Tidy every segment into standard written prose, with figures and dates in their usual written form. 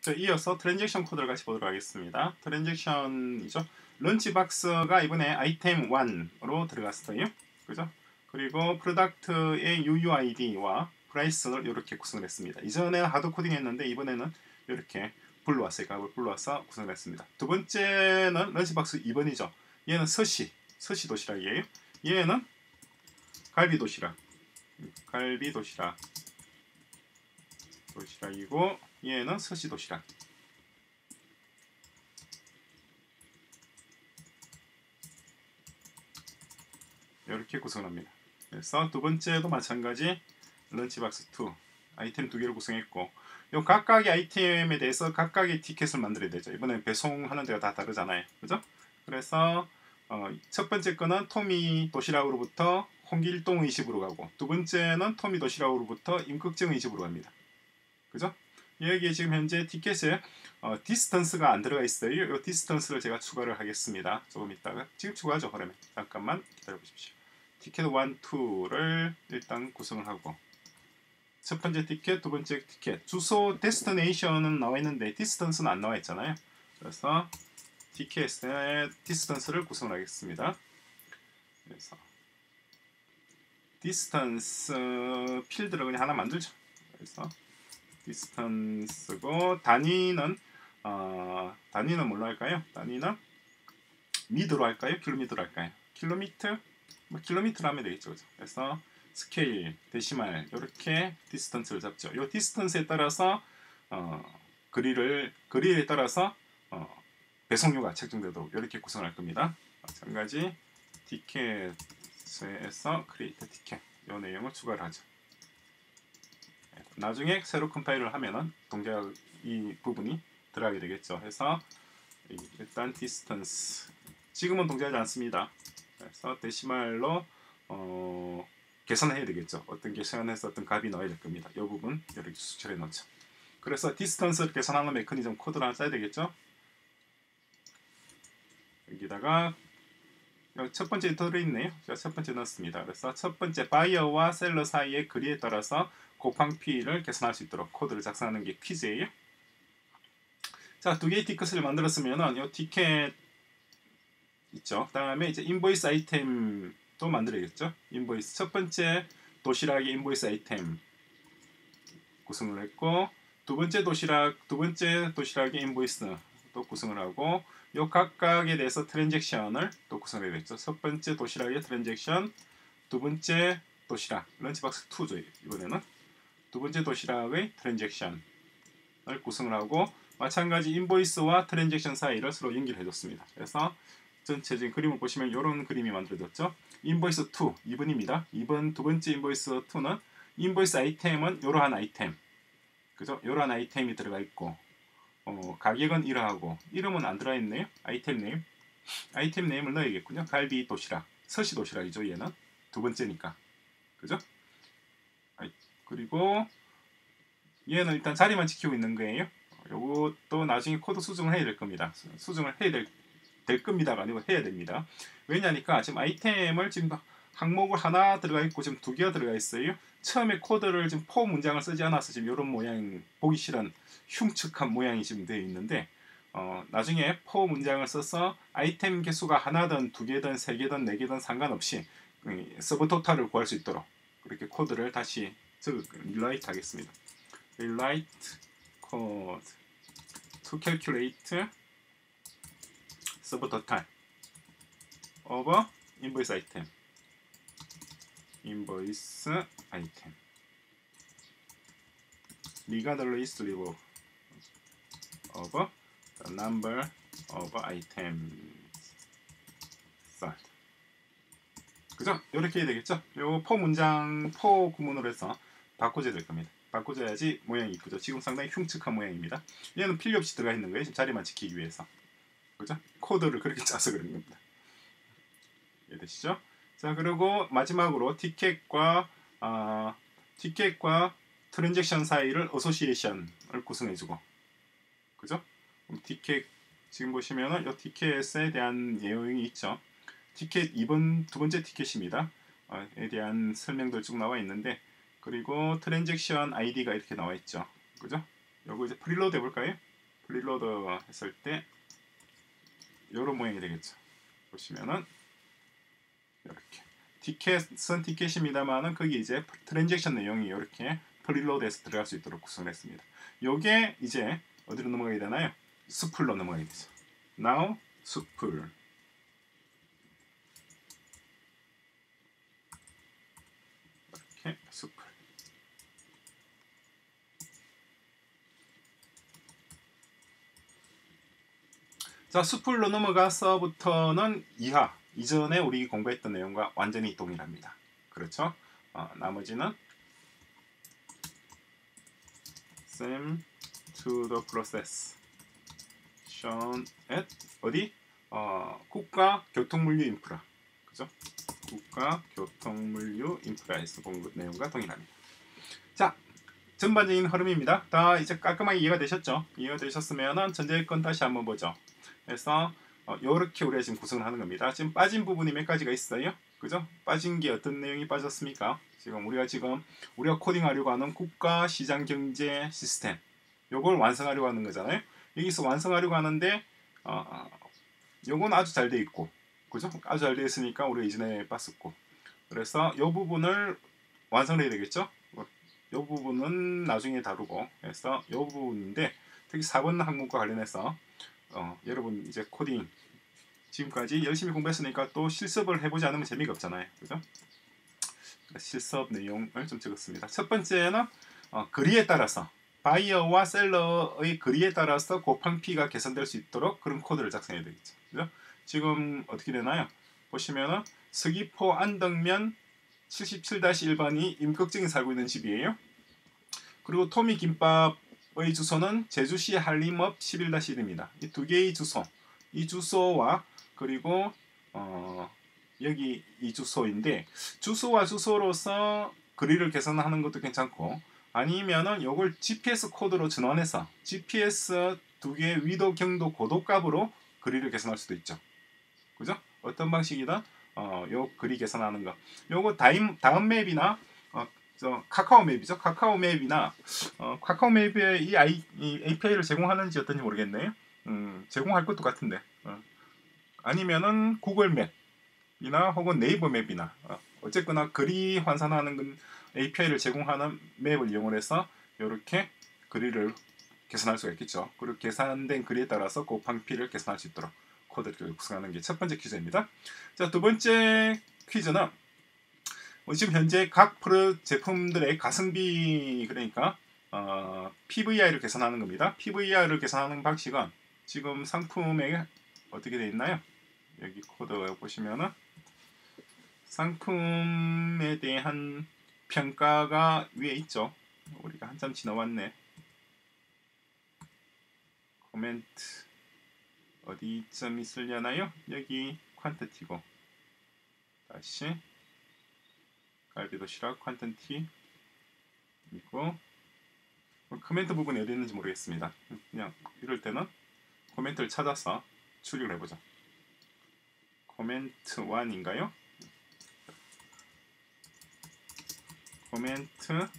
자, 이어서 트랜잭션 코드를 같이 보도록 하겠습니다. 트랜잭션이죠. 런치박스가 이번에 아이템 1으로 들어갔어요. 그죠? 그리고 프로덕트의 UUID와 프라이스를 이렇게 구성을 했습니다. 이전에는 하드 코딩 했는데 이번에는 이렇게 불러왔어요. 값을 불러와서 구성을 했습니다. 두 번째는 런치박스 2번이죠. 얘는 서시 도시락이에요. 얘는 갈비 도시락이고 얘는 서시 도시락. 이렇게 구성합니다. 그래서 두 번째도 마찬가지 런치박스 2 아이템 두 개를 구성했고 요 각각의 아이템에 대해서 각각의 티켓을 만들어야 되죠. 이번에 배송하는 데가 다 다르잖아요. 그죠? 그래서 첫 번째 거는 토미 도시락으로부터 홍길동의 집으로 가고 두 번째는 토미 도시락으로부터 임꺽정의 집으로 갑니다. 그죠? 여기에 지금 현재 티켓에 디스턴스가 안 들어가 있어요. 이 디스턴스를 제가 추가를 하겠습니다. 조금 있다가 지금 추가하죠. 그러면 잠깐만 기다려 보십시오. 티켓 1, 2를 일단 구성을 하고 첫 번째 티켓, 두 번째 티켓 주소 데스티네이션은 나와 있는데 디스턴스는 안 나와 있잖아요. 그래서 티켓의 디스턴스를 구성을 하겠습니다. 그래서 디스턴스 필드를 그냥 하나 만들죠. 그래서 디스턴스고 단위는 뭘로 할까요? 단위는 미드로 할까요? 킬로미터로 할까요? 킬로미터? 킬로미터로 하면 되겠죠. 그래서 스케일, 데시말 이렇게 디스턴스를 잡죠. 이 디스턴스에 따라서 거리에 따라서 배송료가 책정되도록 이렇게 구성할 겁니다. 마찬가지 티켓에서 크리에이트 티켓 이 내용을 추가를 하죠. 나중에 새로 컴파일을 하면은 동작 이 부분이 들어가게 되겠죠. 해서 일단 디스턴스 지금은 동작하지 않습니다. 그래서 데시말로 계산해야 되겠죠. 어떤 계산해서 어떤 값이 나와야 될 겁니다. 이 부분 이렇게 수출해 놓죠. 그래서 디스턴스를 계산하는 메커니즘 코드를 하나 써야 되겠죠. 여기다가 첫 번째 들어있네요. 제가 첫 번째 넣었습니다. 그래서 첫 번째 바이어와 셀러 사이의 거리에 따라서 곱항피를 계산할 수 있도록 코드를 작성하는 게 퀴즈예요. 자, 두 개의 티켓을 만들었으면은 이 티켓 있죠. 그다음에 이제 인보이스 아이템도 만들어야겠죠. 인보이스 첫 번째 도시락의 인보이스 아이템 구성을 했고 두 번째 도시락의 인보이스 또 구성을 하고 요 각각에 대해서 트랜잭션을 또 구성해야 되겠죠. 첫 번째 도시락의 트랜잭션, 두 번째 도시락 런치박스 2죠. 이번에는 두 번째 도시락의 트랜잭션을 구성을 하고 마찬가지 인보이스와 트랜잭션 사이를 서로 연결해 줬습니다. 그래서 전체적인 그림을 보시면 이런 그림이 만들어졌죠. 인보이스 2, 2번입니다. 2번 두 번째 인보이스 2는 인보이스 아이템은 이러한 아이템, 그죠? 이러한 아이템이 들어가 있고 가격은 이러하고 이름은 안 들어가 있네요. 아이템 네임을 넣어야겠군요. 갈비 도시락, 서시 도시락이죠. 얘는 두 번째니까, 그죠? 그리고 얘는 일단 자리만 지키고 있는 거예요. 요것도 나중에 코드 수정을 해야 될 겁니다. 수정을 해야 될 겁니다가 아니고 해야 됩니다. 왜냐니까 지금 아이템을 지금 항목을 하나 들어가 있고 지금 두 개가 들어가 있어요. 처음에 코드를 지금 포 문장을 쓰지 않아서 지금 이런 모양 보기 싫은 흉측한 모양이 지금 되어 있는데 나중에 포 문장을 써서 아이템 개수가 하나든 두 개든 세 개든 네 개든 상관없이 서브 토탈을 구할 수 있도록 그렇게 코드를 다시 rewrite 하겠습니다. rewrite code to calculate subtotal of invoice item regardless of the number of items sold. 그죠? 이렇게 해야 되겠죠? 요 포 구문으로 해서 바꿔줘야 될 겁니다. 바꿔줘야지 모양이 이쁘죠. 지금 상당히 흉측한 모양입니다. 얘는 필요 없이 들어가 있는 거예요. 지금 자리만 지키기 위해서. 그죠? 코드를 그렇게 짜서 그런 겁니다. 이해되시죠? 자, 그리고 마지막으로 티켓과 트랜잭션 사이를 어소시에이션을 구성해주고, 그죠? 티켓 지금 보시면은 이 티켓에 대한 내용이 있죠. 티켓 두 번째 티켓입니다. 에 대한 설명도 쭉 나와 있는데, 그리고 트랜잭션 아이디가 이렇게 나와 있죠. 그죠? 요거 이제 프리로드 해볼까요? 프리로드 했을 때 이런 모양이 되겠죠. 보시면은 이렇게 티켓은 티켓입니다만은 거기 이제 트랜잭션 내용이 이렇게 프리로드에서 들어갈 수 있도록 구성했습니다. 요게 이제 어디로 넘어가게 되나요? 수풀로 넘어가게 되죠. Now 수풀. 이렇게 수풀. 자, 수풀로 넘어가서부터는 이전에 우리 공부했던 내용과 완전히 동일합니다. 그렇죠? 나머지는 same to the process shown at 어디? 국가 교통물류 인프라. 그죠? 국가 교통물류 인프라에서 본 내용과 동일합니다. 자, 전반적인 흐름입니다. 다 이제 깔끔하게 이해가 되셨죠? 이해가 되셨으면은 전제 건 다시 한번 보죠. 그래서 이렇게 우리가 지금 구성을 하는 겁니다. 지금 빠진 부분이 몇 가지가 있어요. 그죠? 빠진 게 어떤 내용이 빠졌습니까? 지금 우리가 코딩하려고 하는 국가 시장 경제 시스템 요걸 완성하려고 하는 거잖아요. 여기서 완성하려고 하는데 요건 아주 잘 돼 있고, 그죠? 아주 잘 돼 있으니까 우리가 이전에 봤었고, 그래서 요 부분을 완성해야 되겠죠? 요 부분은 나중에 다루고, 그래서 요 부분인데 특히 4번 항목과 관련해서 여러분 이제 코딩 지금까지 열심히 공부했으니까 또 실습을 해보지 않으면 재미가 없잖아요. 그죠? 실습 내용을 좀 적었습니다. 첫 번째는 거리에 따라서 바이어와 셀러의 거리에 따라서 곱한 P가 계산될 수 있도록 그런 코드를 작성해야 되겠죠. 그죠? 지금 어떻게 되나요? 보시면은 서귀포 안덕면 77-1번이 임꺽정이 살고 있는 집이에요. 그리고 토미 김밥의 주소는 제주시 한림읍 11-1입니다. 이 두 개의 주소, 이 주소와 그리고 여기 이 주소인데 주소와 주소로서 거리를 계산하는 것도 괜찮고, 아니면은 요걸 GPS 코드로 전환해서 GPS 두 개 위도 경도 고도 값으로 거리를 계산할 수도 있죠. 그죠? 어떤 방식이든 요 거리 계산하는 거. 요거 다음 맵이나 카카오 맵이죠. 카카오 맵이나 카카오 맵에 이 API를 제공하는지 어떤지 모르겠네요. 제공할 것도 같은데. 아니면은 구글 맵이나 혹은 네이버 맵이나 어쨌거나 거리 환산하는 건 API를 제공하는 맵을 이용해서 이렇게 거리를 계산할 수가 있겠죠. 그리고 계산된 거리에 따라서 곱한 P를 계산할 수 있도록 코드를 구성하는 게 첫 번째 퀴즈입니다. 자, 두 번째 퀴즈는 지금 현재 각 제품들의 가성비, 그러니까 PVR을 계산하는 겁니다. PVR을 계산하는 방식은 지금 상품에 어떻게 되어 있나요? 여기 코드 보시면은 상품에 대한 평가가 위에 있죠. 우리가 한참 지나왔네. 코멘트 어디쯤 있으려나요? 여기 퀀티티고, 다시 갈비도시락 퀀티티 있고, 코멘트 부분이 어디 있는지 모르겠습니다. 그냥 이럴 때는 코멘트를 찾아서 추리를 해보죠. 코멘트 1인가요? 코멘트 1.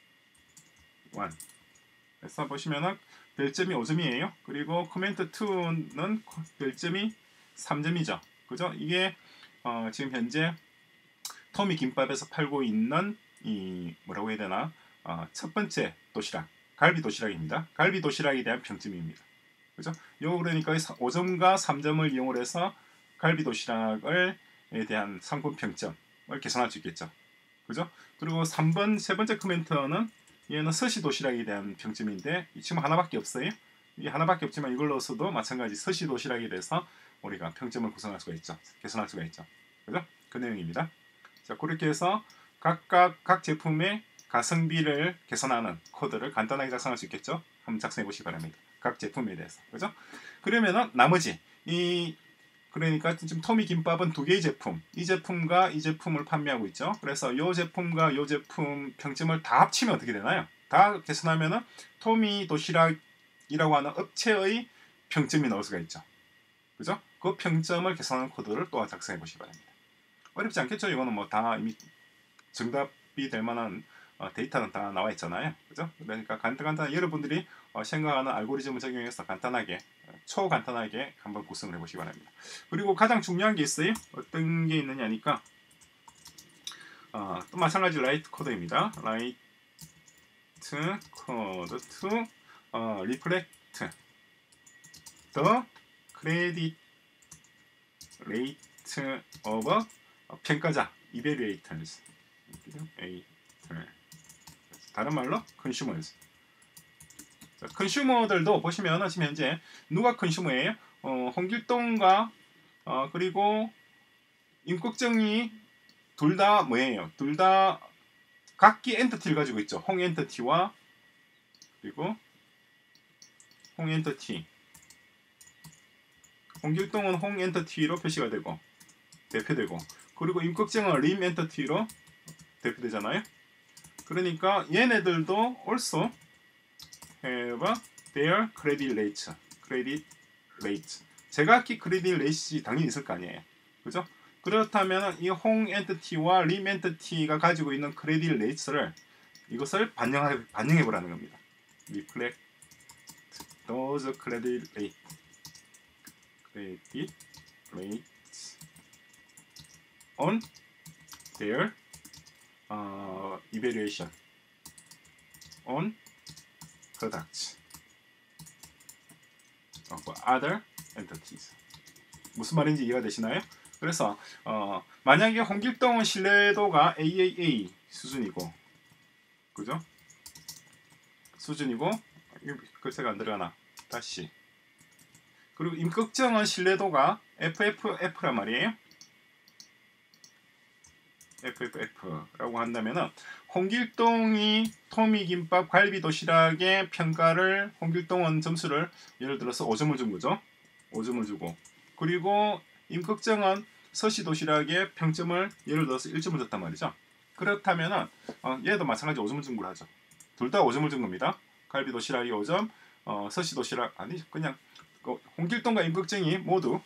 그래서 보시면은 별점이 5점이에요. 그리고 코멘트 2는 별점이 3점이죠. 그죠? 이게 지금 현재 토미 김밥에서 팔고 있는 이 뭐라고 해야 되나? 첫 번째 도시락, 갈비 도시락입니다. 갈비 도시락에 대한 평점입니다. 그죠? 요 그러니까 5점과 3점을 이용을 해서 갈비 도시락에 대한 상품 평점을 계산할 수 있겠죠. 그죠? 그리고 3번 세 번째 코멘트는 얘는 서시 도시락에 대한 평점인데 지금 하나밖에 없어요. 이 하나밖에 없지만 이걸로서도 마찬가지 서시 도시락에 대해서 우리가 평점을 구성할 수가 있죠. 계산할 수가 있죠. 그죠? 그 내용입니다. 자, 그렇게 해서 각 제품의 가성비를 계산하는 코드를 간단하게 작성할 수 있겠죠. 한번 작성해 보시기 바랍니다. 각 제품에 대해서. 그죠? 그러면은 나머지 그러니까 지금 토미 김밥은 두 개의 제품, 이 제품과 이 제품을 판매하고 있죠. 그래서 이 제품과 이 제품 평점을 다 합치면 어떻게 되나요? 다 계산하면은 토미 도시락이라고 하는 업체의 평점이 나올 수가 있죠. 그죠? 그 평점을 계산하는 코드를 또 작성해 보시기 바랍니다. 어렵지 않겠죠? 이거는 뭐 다 이미 정답이 될 만한 데이터는 다 나와 있잖아요. 그죠? 그러니까 간단한 여러분들이 생각하는 알고리즘을 적용해서 간단하게 초간단하게 한번 구성을 해보시기 바랍니다. 그리고 가장 중요한 게 있어요. 어떤 게 있느냐니까 또 마찬가지 라이트 코드입니다. 라이트 코드 to reflect the credit rate of 평가자 evaluators. 다른 말로 consumers. 컨슈머들도 보시면 지금 현재 누가 컨슈머예요? 홍길동과 그리고 임꺽정이 둘 다 뭐예요? 둘 다 각기 엔터티를 가지고 있죠. 홍 엔터티와 그리고 홍 엔터티. 홍길동은 홍 엔터티로 표시가 되고 대표되고, 그리고 임꺽정은 림 엔터티로 대표되잖아요. 그러니까 얘네들도 also have their credit rate. 제각기 크레딧 레이트이 당연히 있을 거 아니에요. 그죠? 그렇다면 이 홍 엔티티와 림 엔티티가 가지고 있는 크레딧 레이트를 이것을 반영해 보라는 겁니다. reflect those credit rates on their evaluation on products of other entities. 무슨 말인지 이해가 되시나요? 그래서 만약에 홍길동은 신뢰도가 AAA 수준이고, 그죠? 수준이고, 글쎄가 안 들어가나? 다시. 그리고 임꺽정은 신뢰도가 FFF란 말이에요. FFF라고 한다면은 홍길동이 토미김밥 갈비도시락의 평가를 홍길동은 점수를 예를 들어서 5점을 준 거죠. 5점을 주고, 그리고 임꺽정은 서시도시락의 평점을 예를 들어서 1점을 줬단 말이죠. 그렇다면은 얘도 마찬가지 5점을 준 걸로 하죠. 둘 다 5점을 준 겁니다. 갈비도시락이 5점, 서시도시락 아니 그냥 홍길동과 임꺽정이 모두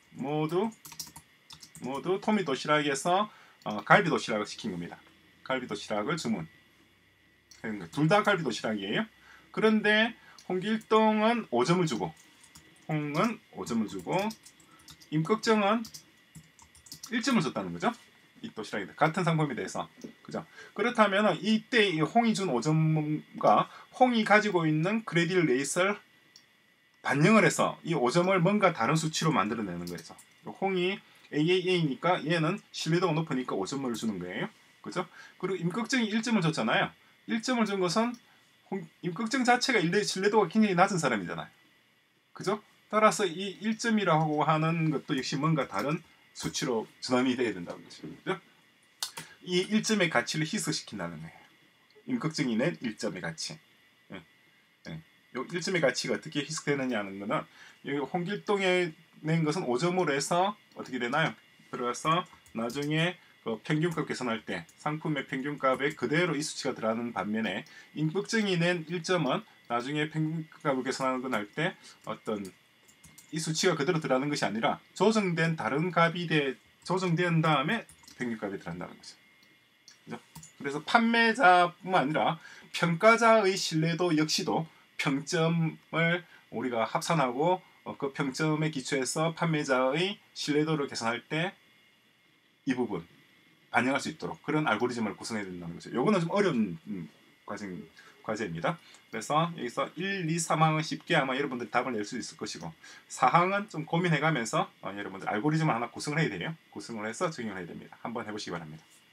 토미도시락에서 갈비도시락을 시킨 겁니다. 갈비도시락을 주문. 둘 다 갈비도시락이에요. 그런데 홍길동은 5점을 주고, 홍은 5점을 주고, 임꺽정은 1점을 줬다는 거죠. 이 도시락에 같은 상품에 대해서. 그죠? 그렇다면 이때 이 홍이 준 5점과 홍이 가지고 있는 크레딧 레이스를 반영을 해서 이 5점을 뭔가 다른 수치로 만들어내는 거죠. 홍이 AAA니까 얘는 신뢰도가 높으니까 5점을 주는 거예요. 그죠? 그리고 임꺽정이 1점을 줬잖아요. 1점을 준 것은 임꺽정 자체가 신뢰도가 굉장히 낮은 사람이잖아요. 그죠? 따라서 이 1점이라고 하는 것도 역시 뭔가 다른 수치로 전환이 돼야 된다는 거죠. 그죠? 이 1점의 가치를 희석시킨다는 거예요. 임꺽정이 낸 1점의 가치. 이 1점의 가치가 어떻게 희석되느냐는 거는 여기 홍길동에 낸 것은 5점으로 해서 어떻게 되나요? 그래서 나중에 그 평균값 계산할 때 상품의 평균값에 그대로 이 수치가 들어가는 반면에 임꺽정이 낸 1점은 나중에 평균값을 계산하는 건 할 때 어떤 이 수치가 그대로 들어가는 것이 아니라 조정된 다른 값이 조정된 다음에 평균값이 들어간다는 거죠. 그죠? 그래서 판매자뿐만 아니라 평가자의 신뢰도 역시도 평점을 우리가 합산하고 그 평점에 기초해서 판매자의 신뢰도를 계산할 때 이 부분 반영할 수 있도록 그런 알고리즘을 구성해야 된다는 거죠. 요거는 좀 어려운 과제입니다. 그래서 여기서 1, 2, 3항은 쉽게 아마 여러분들이 답을 낼 수 있을 것이고 4항은 좀 고민해가면서 여러분들 알고리즘을 하나 구성을 해야 돼요. 구성을 해서 적용을 해야 됩니다. 한번 해보시기 바랍니다.